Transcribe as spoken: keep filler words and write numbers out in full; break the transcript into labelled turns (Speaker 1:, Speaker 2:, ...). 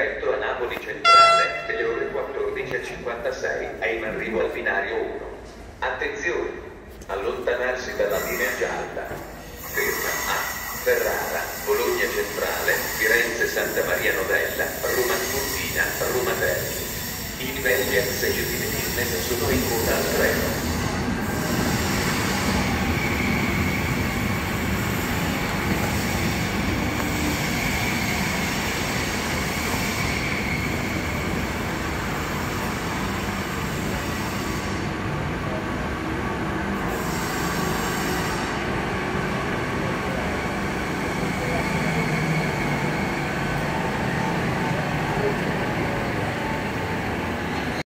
Speaker 1: Diretto a Napoli Centrale delle ore quattordici e cinquantasei è in arrivo al binario uno. Attenzione! Allontanarsi dalla linea gialla. Ferma a Ferrara, Bologna Centrale, Firenze Santa Maria Novella, Roma Tiburtina, Roma Termini. I livelli accessibili di business sono in coda al treno.